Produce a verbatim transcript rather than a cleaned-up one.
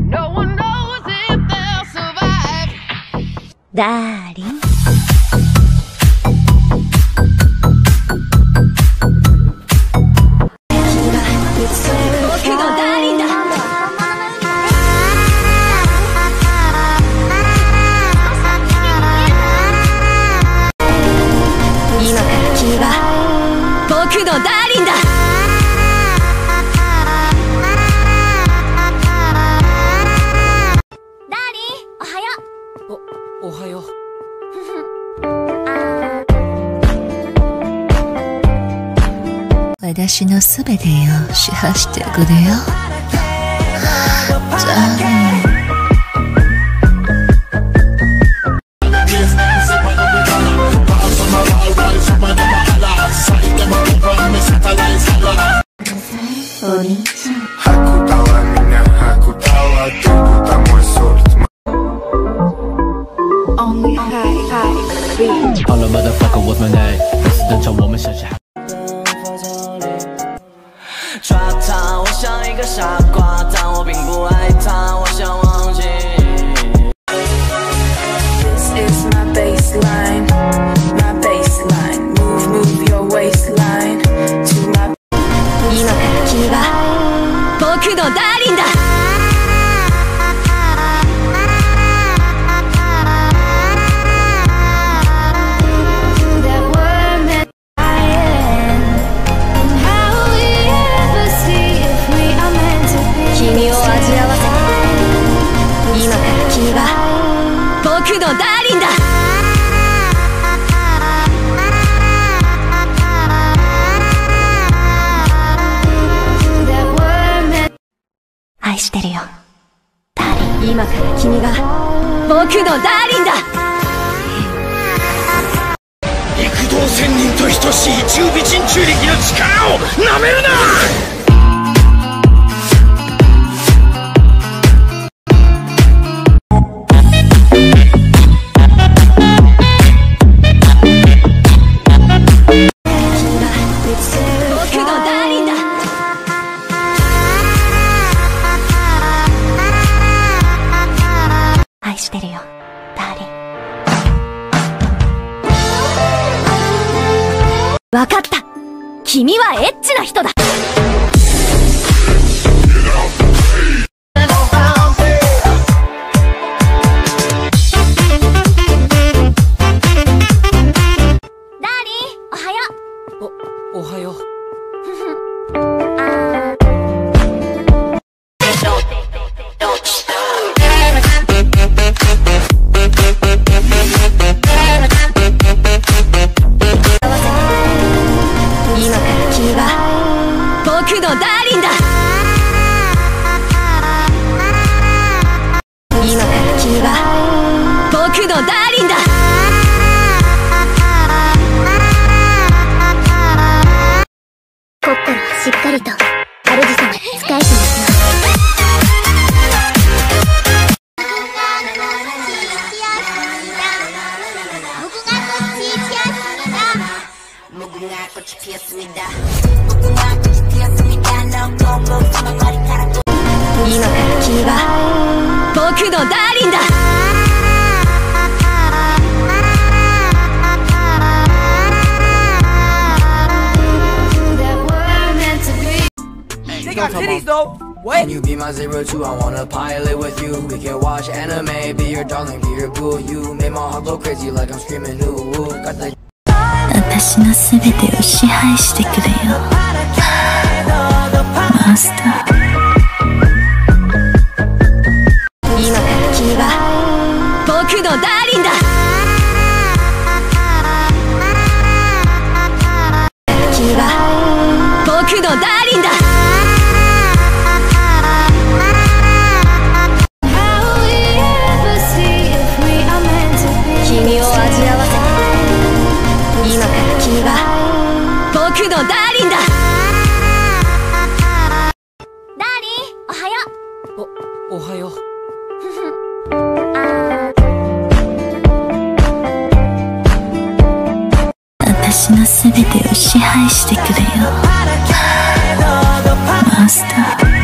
ダーリン。僕のダーリンだ。今から君は僕のダーリンだ。ダーリン、おはよう。お、おはよう。 私のすべてを支配してくれよ。じゃあね。お兄ちゃん。 Hello motherfucker, what's my name？ 不是等着我们剩下。抓他，我像一个傻瓜，但我并不爱他，我想忘记。This is my baseline, my baseline. Move, move your waistline to my。 今から君は僕のダーリンだ。僕のダーリンだ。愛してるよ、ダーリン。今から君が僕のダーリンだ。 陸道仙人と等しい中美人中力の力をなめるな。 愛してるよ、ダーリン。わかった。君はエッチな人だ。ダーリン、おはよう。 お、おはよう。 僕のダーリンだ。今から君は僕のダーリンだ。こっからしっかりと主様に仕えてますよ。今から君は僕のダーリンだ。 They got titties though. What? Can you be my zero two? I wanna pilot with you. We can watch anime, be your darling, be your boo. You made my heart go crazy like I'm screaming ooh ooh. Got the 私のすべてを支配してくれよ、マスター。 今から君は僕のダーリンだ。君は僕のダーリンだ。君を味わわせて。今から君は僕のダーリンだ。ダーリン、おはよお、おはよう。 私のすべてを支配してくれよ、マスター。